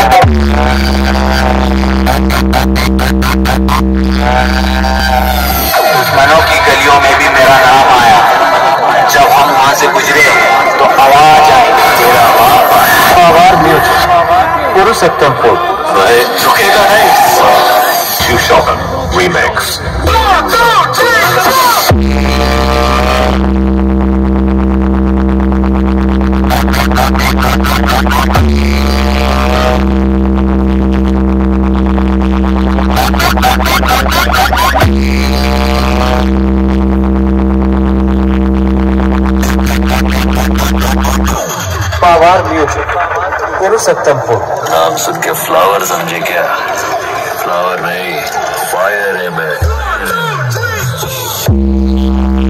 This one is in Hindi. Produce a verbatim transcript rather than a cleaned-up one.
दुश्मनों की गलियों में भी मेरा नाम आया। जब हम वहां से गुजरे तो आवाज आई, तेरा बाप आया। आवाज म्यूजिक पुरुषोत्तम फूल रुकेगा नहीं। Too Shopping Remix. Power music Purushottam Phool. नाम सुन के फ्लावर समझे क्या? फ्लावर नहीं, फायर है मैं।